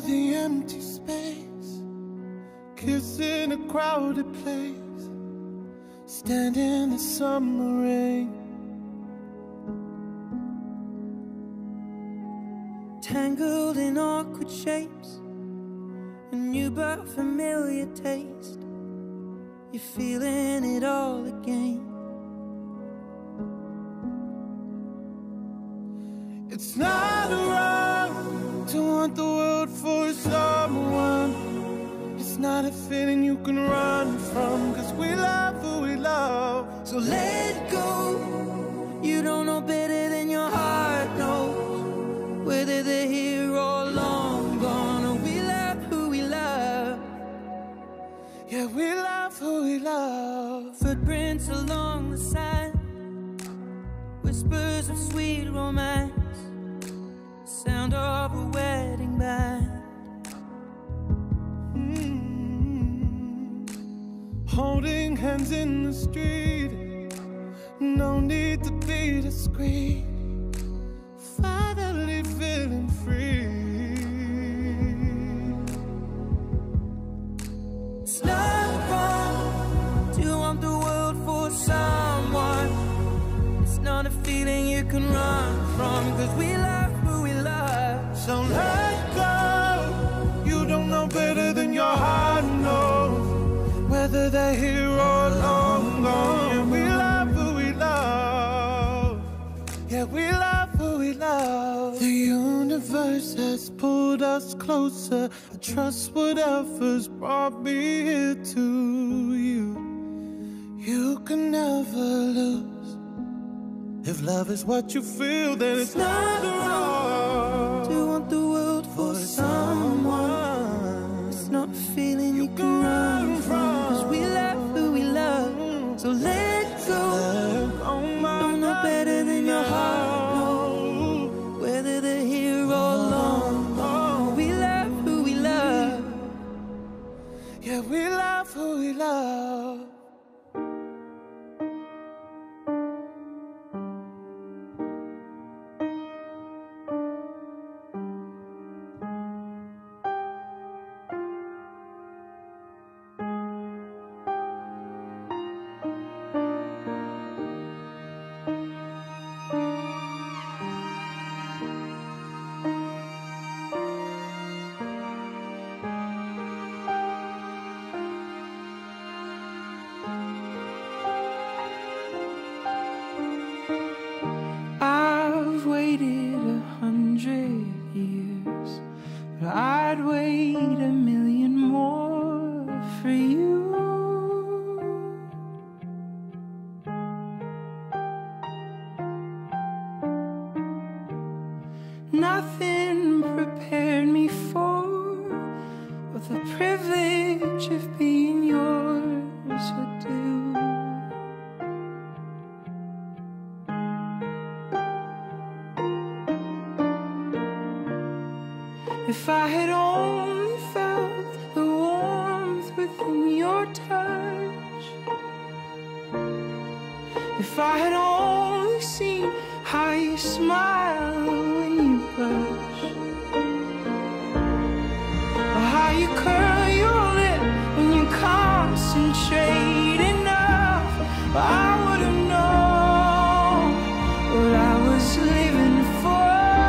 the empty space, kissing a crowded place, stand in the summer rain. Tangled in awkward shapes, a new but familiar taste. You're feeling it all again. It's not wrong to want the world for someone. It's not a feeling you can run from, 'cause we love who we love. So let go. You don't know better than your heart knows, whether they're here or long gone. Or we love who we love. Yeah, we love who we love. Footprints along the sand, whispers of sweet romance, sound of a wedding band. Holding hands in the street, no need to be discreet, finally feeling free. It's not wrong to want the world for someone. It's not a feeling you can run from, 'cause we love who we love. So let go. You don't know better than your heart knows, whether they're here or long gone. Yeah, we love who we love. Yeah, we love who we love. The universe has pulled us closer. I trust whatever's brought me here to you. You can never lose. If love is what you feel, then it's not wrong to want the world for someone. It's not a feeling you can run from, 'cause we love who we love. So let go. Don't know better than your heart knows, whether they're here or long gone. We love who we love. Yeah, we love who we love. I've waited 100 years, but I'd wait a million more for you. Nothing prepared me for what the privilege of being yours would do. If I had only felt the warmth within your touch, if I had only seen how you smile when you blush, or how you curl your lip when you concentrate enough, I would have known what I was living for.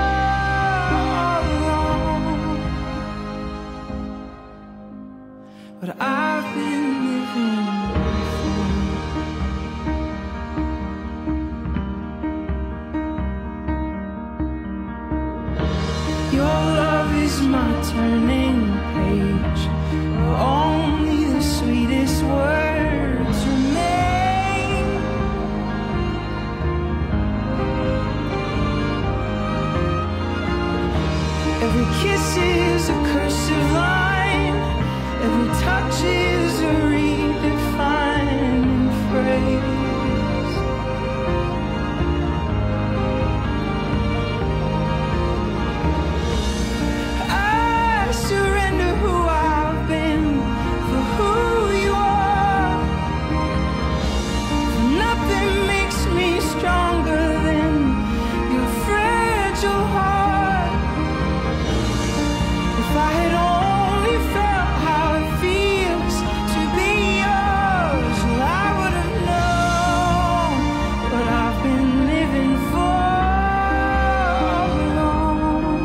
But I've been living for. Your love is my turning page, where only the sweetest words remain. Every kiss is a cursive line, every touch is a redefining phrase. I If I had only felt how it feels to be yours, well, I would have known what I've been living for all along.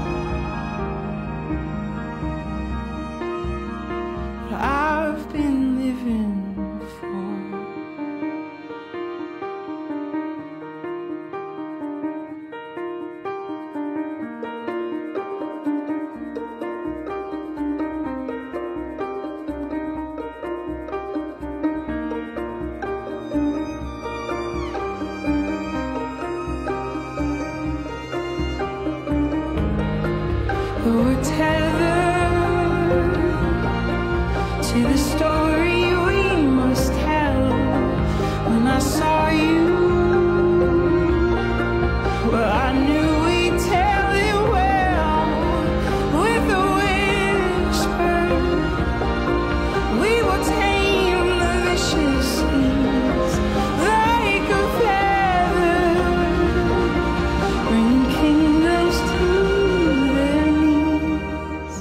What I've been living for. We're tethered to the story we must tell. When I saw you, well, I knew we'd tell it well. With a whisper, we will tame the vicious seas like a feather, bringing kingdoms to their knees.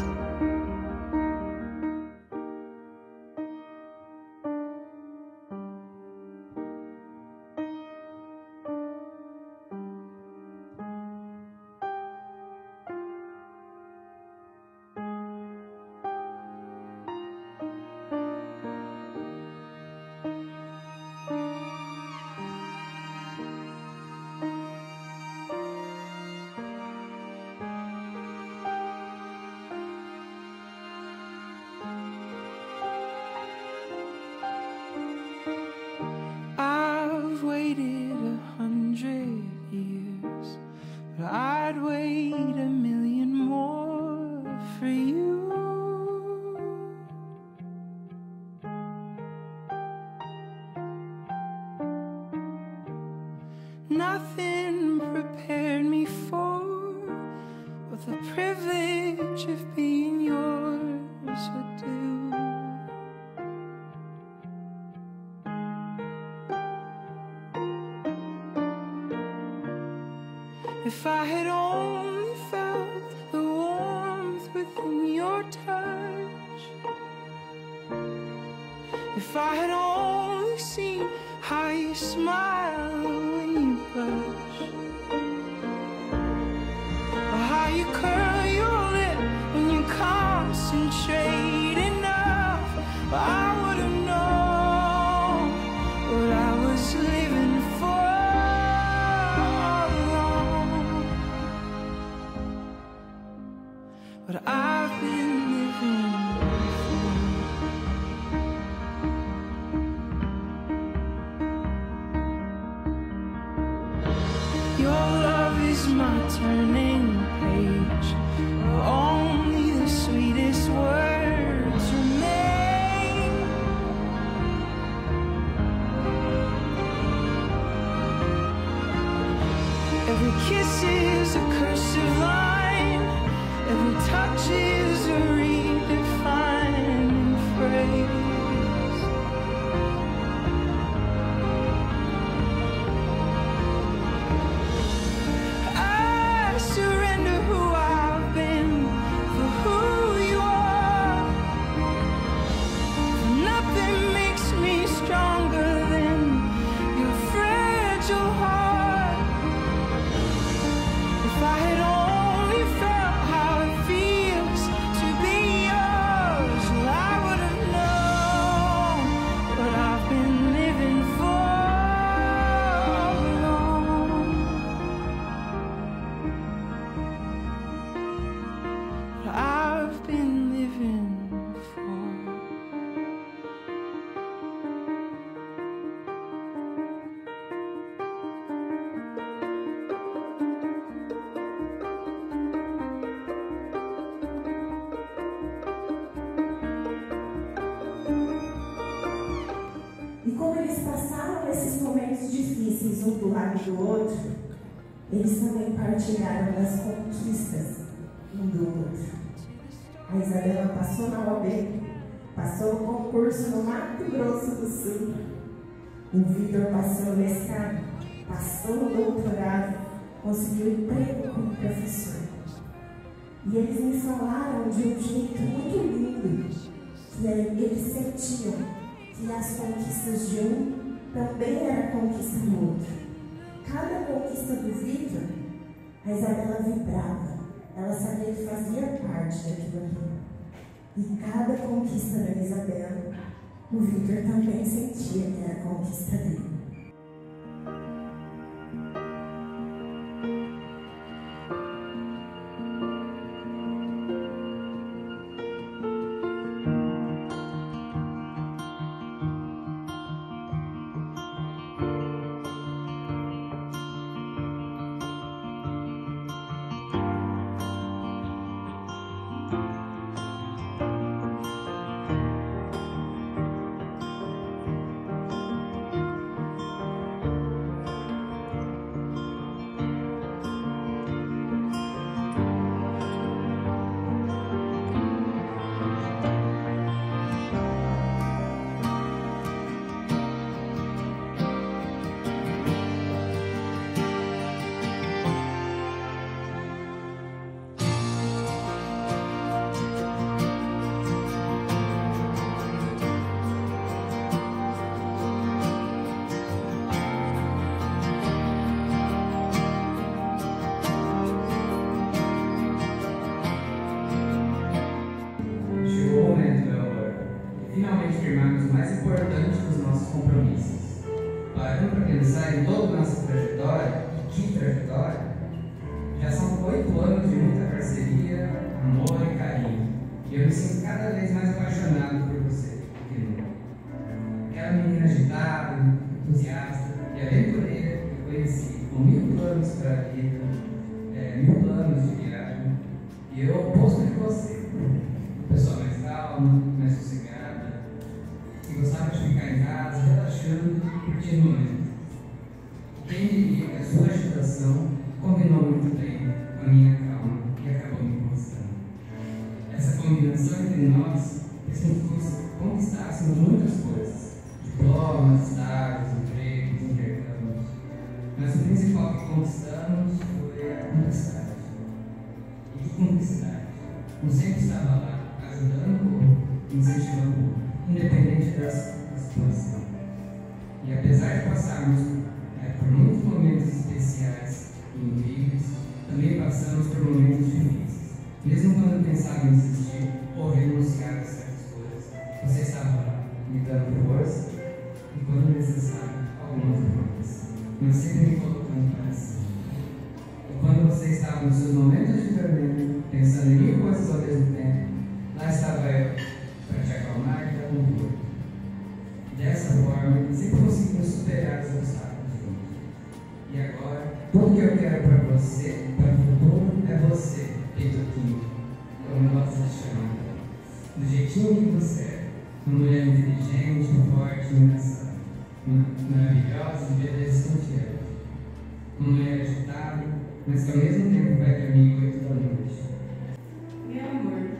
I've waited 100 years, but I'd wait 1,000,000 more for you. Nothing prepared me for what the privilege of being yours would do. If I had only felt the warmth within your touch, if I had only seen how you smile when you blush, or how you curl your lip when you concentrate enough, I would have known what I was living for all along. What I've been living for. Your love is my turning page, where only the sweetest words remain. Every kiss is a cursive line, every touch is a redefining phrase. I surrender who I've been for who you are. For nothing makes me stronger than your fragile heart. If I had only felt how it feels to be yours, well, I would have known what I've been living for all along. What I've been living for. E como eles passaram esses momentos difíceis um do lado do outro, eles também partilharam das conquistas um do outro. A Isabela passou na OAB, passou no concurso no Mato Grosso do Sul. O Vitor passou no mestrado, passou no doutorado, conseguiu emprego como professor. E eles me falaram de um jeito muito lindo, que eles sentiam que as conquistas de um também eram conquista do outro. Cada conquista do Vitor, a Isabela vibrava. Ela sabia que fazia parte daquilo ali. E cada conquista da Isabela, o Vitor também sentia que era a conquista dele. Finalmente firmarmos o mais importante dos nossos compromissos. Parando para pensar em toda a nossa trajetória, e que trajetória, já são 8 anos de muita parceria, amor e carinho. E eu me sinto cada vez mais apaixonado por você, querido. Aquela menina agitada, entusiasta e aventureira que eu conheci, com 1000 planos para a vida, 1000 planos de viagem. E eu oposto de você, pessoa mais calma, mais sossegada, que gostava de ficar em casa, relaxando e curtindo o momento. Quem diria que a sua agitação combinou muito bem com a minha calma e acabou me conquistando. Essa combinação entre nós fez com que conquistássemos muitas coisas: diplomas, estágios, empregos, intercâmbios. Mas o principal que conquistamos foi a cumplicidade. E que cumplicidade! Um sempre estava lá, ajudando o outro, incentivando o outro, independente da situação. E apesar de passarmos por muitos momentos especiais e incríveis, também passamos por momentos difíceis. Mesmo quando pensava em desistir ou renunciar a certas coisas, você estava lá, me dando força e, quando necessário, algumas promessas, mas sempre me colocando para cima. E quando você estava nos seus momentos de tormento, pensando em 1000 coisas ao mesmo tempo, lá estava eu, para te acalmar e dar conforto. Dessa forma, sempre conseguimos superar os obstáculos juntos. E agora, tudo que eu quero para você, para o futuro, é você, Peitoquinho, como eu gosto de chamar. Do jeitinho que você é. Uma mulher inteligente, forte, engraçada. Maravilhosa e beleza escanteada. Uma mulher agitada, mas que ao mesmo tempo vai dormir 8 da noite. Meu amor,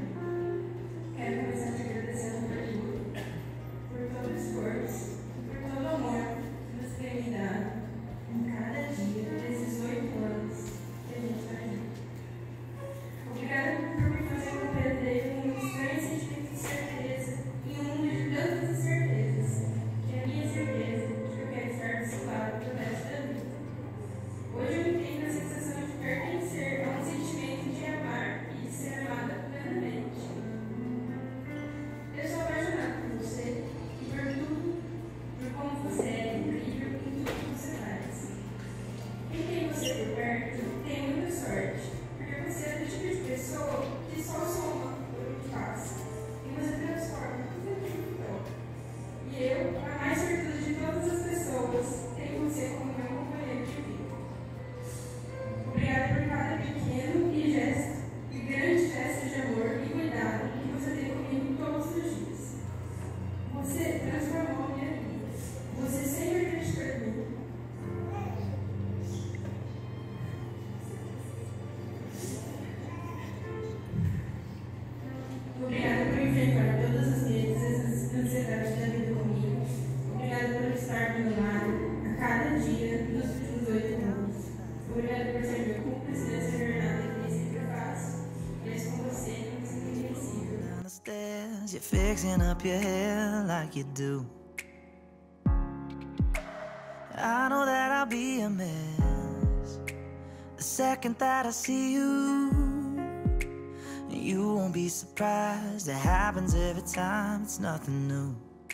quero começar te agradecendo por tudo, por todo o esforço, por todo o amor que você tem me dado em cada dia desses 8 anos que a gente está junto. Obrigada por me fazer compreender um estranho sentimento de certeza em um mundo de tantas incertezas, que é a minha certeza de que eu quero estar do seu lado pelo resto da vida. Hoje eu entendo a sensação de pertencer a um sentimento de amar e de ser amada plenamente. Eu sou apaixonada por você e por tudo, por como você é incrível em tudo que você faz. Quem tem você por perto tem muita sorte, porque você é do tipo de pessoa que só soma o que faz e você transforma tudo aquilo que toca. E eu, a mais sortuda de todas as pessoas, tenho você como meu companheiro de vida. Obrigada por cada pequeno e grande gesto de amor e cuidado que você tem comigo todos os dias. Você transformou a minha vida. Você sempre acreditou em mim. Obrigada por enfrentar todas as vezes as ansiedades da vida comigo. Obrigada por estar do meu lado a cada dia nos últimos 8 anos. Obrigada por ser meu cúmplice nessa jornada que nem sempre faço. weekends you're fixing up your hair like you do. I know that I'll be a mess the second that I see you. You won't be surprised, it happens every time, it's nothing new.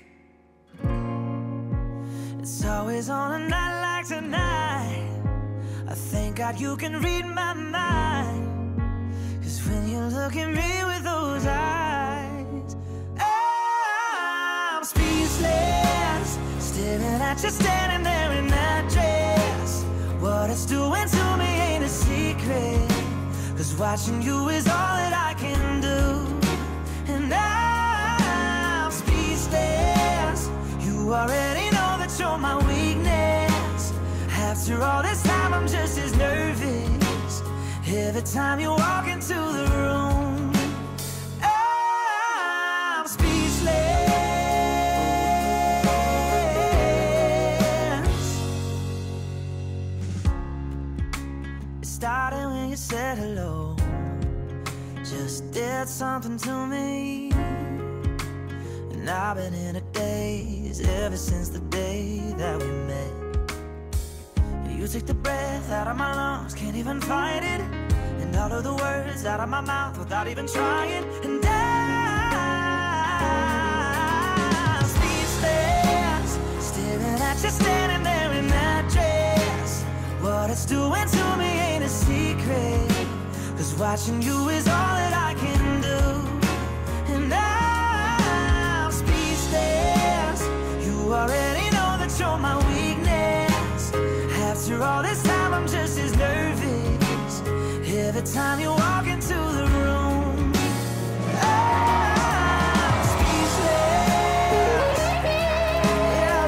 It's always on a night like tonight. I thank God you can read my mind. 'Cause when you look at me with those eyes, I'm speechless, staring at you standing there in that dress. What it's doing to me ain't a secret, 'cause watching you is all that I can do. And I'm speechless, you already know that you're my weakness. After all this time I'm just as nervous every time you walk into the room. I'm speechless. It started when you said hello, just did something to me. And I've been in a daze ever since the day that we met. You took the breath out of my lungs, can't even fight it. And all of the words out of my mouth without even trying. And I'm speechless, staring at you standing there in that dress. What it's doing to me ain't a secret, 'cause watching you is all that I can do. And I'm speechless, you already know that you're my weakness. After all this time I'm just as nervous every time you walk into the room. I'm speechless. Yeah,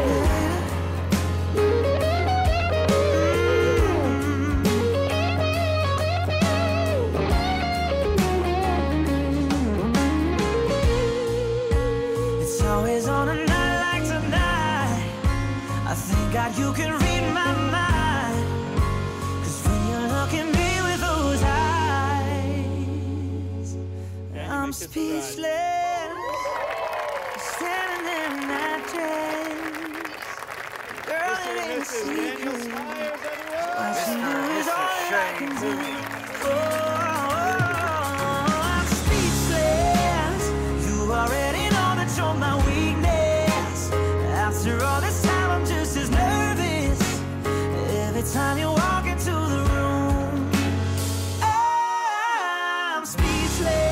It's always on a night like tonight. I thank God you can read my mind. I'm speechless, standing there in that dress. Girl, it ain't a secret. Watching you is all that I can do. Oh, I'm speechless. You already know that you're my weakness. After all this time, I'm just as nervous every time you walk into the room. I'm speechless.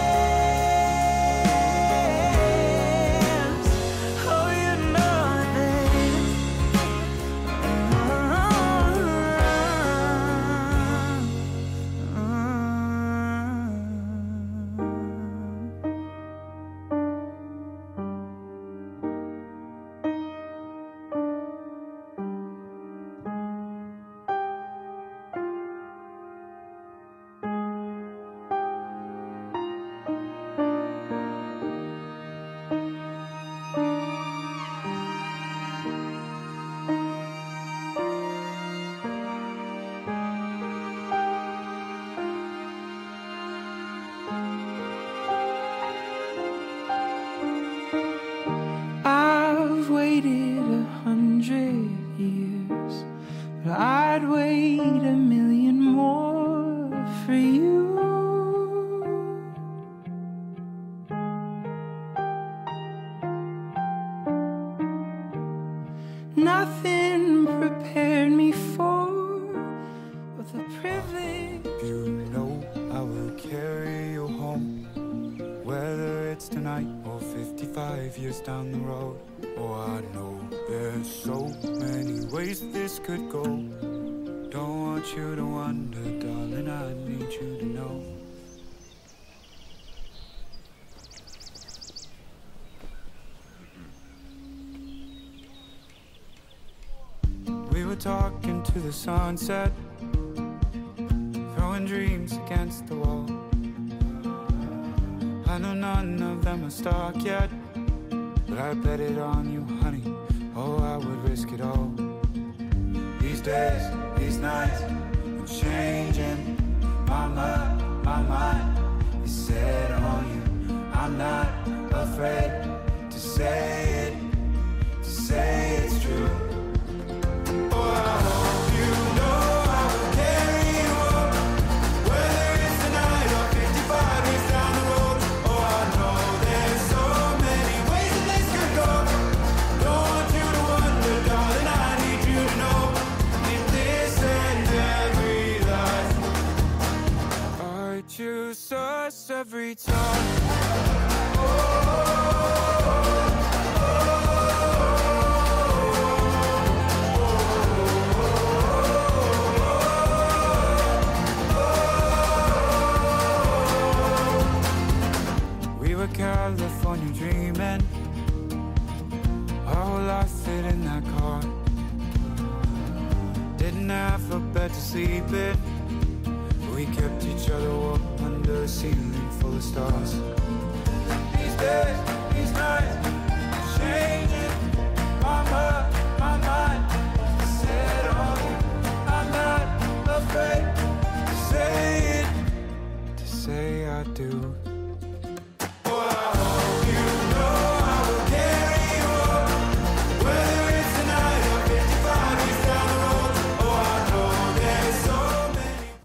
Waited 100 years, but I'd wait 1,000,000 more for you. Nothing prepared me for what the privilege. You know I will carry you home, whether it's tonight or 55 years down the road. Oh, I know there's so many ways this could go. Don't want you to wonder, darling, I need you to know. We were talking to the sunset, throwing dreams against the wall. I know none of them are stuck yet, but I bet it on you, honey. Oh, I would risk it all. These days, these nights, I'm changing. My mind is set on you. I'm not a afraid to say it's true. Oh, I hope you know I will carry you up, whether it's tonight or 55 years down the road. Oh, I know there's so many ways that this could go. Don't want you to wonder, darling, I need you to know, in this and every life, I choose us every time. We were California dreaming, our whole life fit in that car. Didn't have a bed to sleep in, we kept each other warm under a ceiling full of stars. These days, these nights change.